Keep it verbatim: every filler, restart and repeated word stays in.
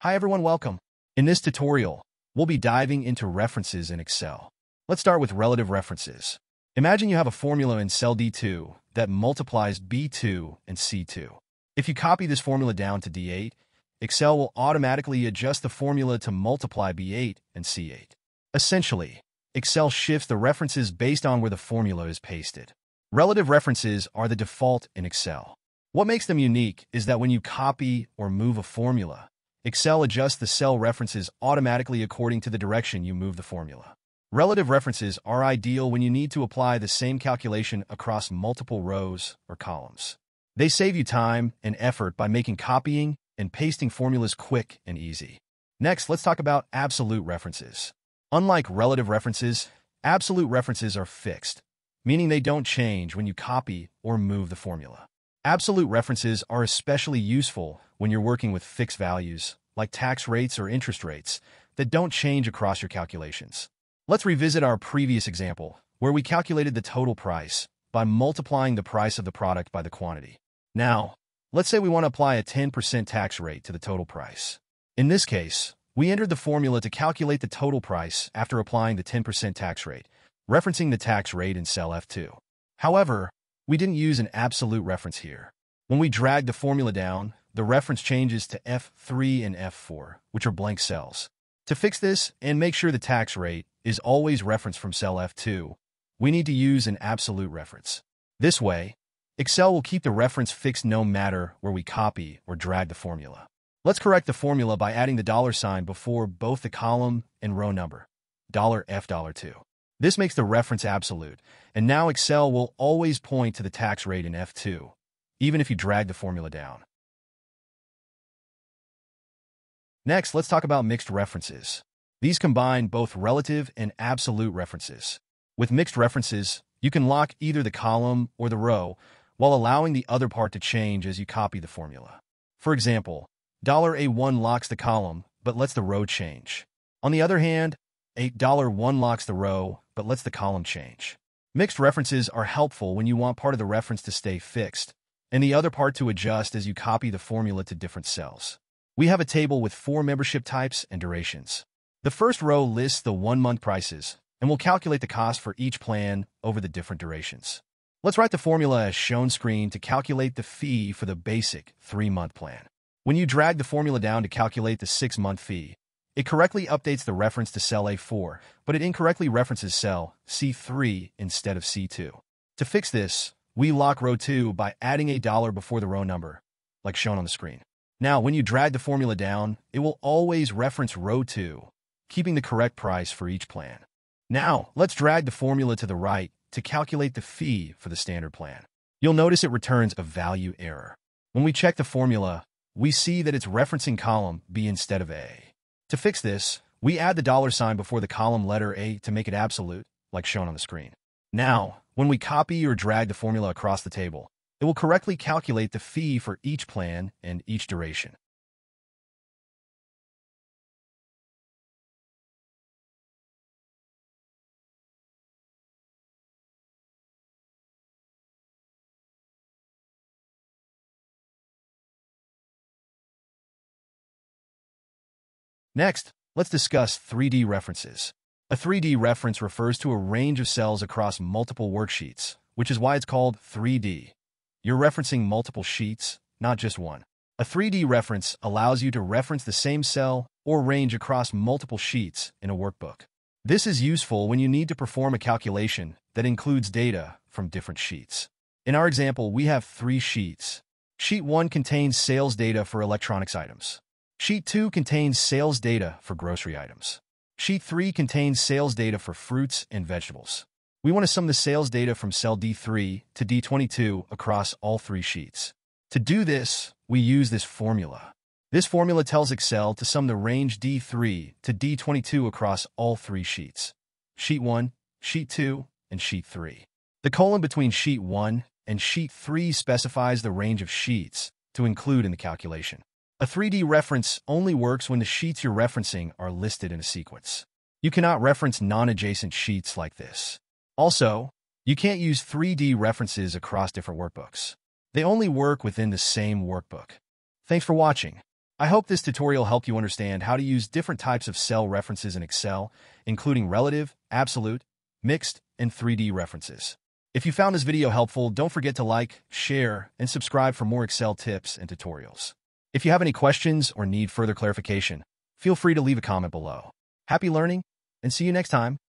Hi everyone, welcome. In this tutorial, we'll be diving into references in Excel. Let's start with relative references. Imagine you have a formula in cell D two that multiplies B two and C two. If you copy this formula down to D eight, Excel will automatically adjust the formula to multiply B eight and C eight. Essentially, Excel shifts the references based on where the formula is pasted. Relative references are the default in Excel. What makes them unique is that when you copy or move a formula, Excel adjusts the cell references automatically according to the direction you move the formula. Relative references are ideal when you need to apply the same calculation across multiple rows or columns. They save you time and effort by making copying and pasting formulas quick and easy. Next, let's talk about absolute references. Unlike relative references, absolute references are fixed, meaning they don't change when you copy or move the formula. Absolute references are especially useful when you're working with fixed values, like tax rates or interest rates, that don't change across your calculations. Let's revisit our previous example, where we calculated the total price by multiplying the price of the product by the quantity. Now, let's say we want to apply a ten percent tax rate to the total price. In this case, we entered the formula to calculate the total price after applying the ten percent tax rate, referencing the tax rate in cell F two. However, we didn't use an absolute reference here. When we drag the formula down, the reference changes to F three and F four, which are blank cells. To fix this and make sure the tax rate is always referenced from cell F two, we need to use an absolute reference. This way, Excel will keep the reference fixed no matter where we copy or drag the formula. Let's correct the formula by adding the dollar sign before both the column and row number, $F two. This makes the reference absolute, and now Excel will always point to the tax rate in F two, even if you drag the formula down. Next, let's talk about mixed references. These combine both relative and absolute references. With mixed references, you can lock either the column or the row while allowing the other part to change as you copy the formula. For example, A one locks the column but lets the row change. On the other hand, A one locks the row but lets the column change. Mixed references are helpful when you want part of the reference to stay fixed and the other part to adjust as you copy the formula to different cells. We have a table with four membership types and durations. The first row lists the one-month prices, and we'll calculate the cost for each plan over the different durations. Let's write the formula as shown screen to calculate the fee for the basic three-month plan. When you drag the formula down to calculate the six-month fee, it correctly updates the reference to cell A four, but it incorrectly references cell C three instead of C two. To fix this, we lock row two by adding a dollar before the row number, like shown on the screen. Now, when you drag the formula down, it will always reference row two, keeping the correct price for each plan. Now, let's drag the formula to the right to calculate the fee for the standard plan. You'll notice it returns a value error. When we check the formula, we see that it's referencing column B instead of A. To fix this, we add the dollar sign before the column letter A to make it absolute, like shown on the screen. Now, when we copy or drag the formula across the table, it will correctly calculate the fee for each plan and each duration. Next, let's discuss three D references. A three D reference refers to a range of cells across multiple worksheets, which is why it's called three D. You're referencing multiple sheets, not just one. A three D reference allows you to reference the same cell or range across multiple sheets in a workbook. This is useful when you need to perform a calculation that includes data from different sheets. In our example, we have three sheets. Sheet one contains sales data for electronics items. Sheet two contains sales data for grocery items. Sheet three contains sales data for fruits and vegetables. We want to sum the sales data from cell D three to D twenty-two across all three sheets. To do this, we use this formula. This formula tells Excel to sum the range D three to D twenty-two across all three sheets: Sheet one, Sheet two, and Sheet three. The colon between Sheet one and Sheet three specifies the range of sheets to include in the calculation. A three D reference only works when the sheets you're referencing are listed in a sequence. You cannot reference non-adjacent sheets like this. Also, you can't use three D references across different workbooks. They only work within the same workbook. Thanks for watching. I hope this tutorial helped you understand how to use different types of cell references in Excel, including relative, absolute, mixed, and three D references. If you found this video helpful, don't forget to like, share, and subscribe for more Excel tips and tutorials. If you have any questions or need further clarification, feel free to leave a comment below. Happy learning, and see you next time.